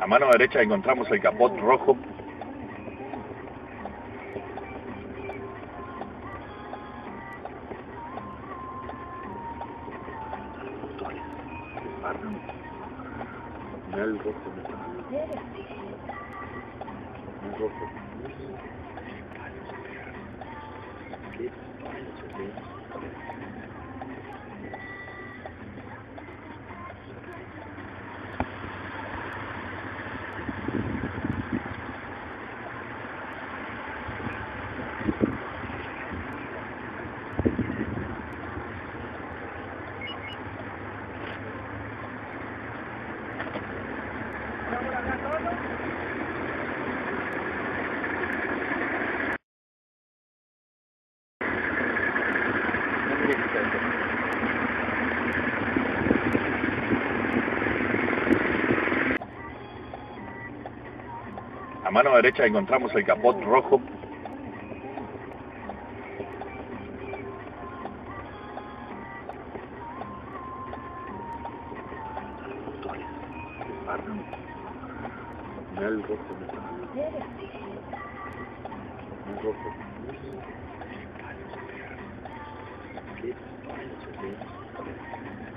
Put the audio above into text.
A mano derecha encontramos el capot rojo. Mira el rojo. El rojo. A mano derecha encontramos el capot rojo. Mira el rojo. El rojo. ¿Qué?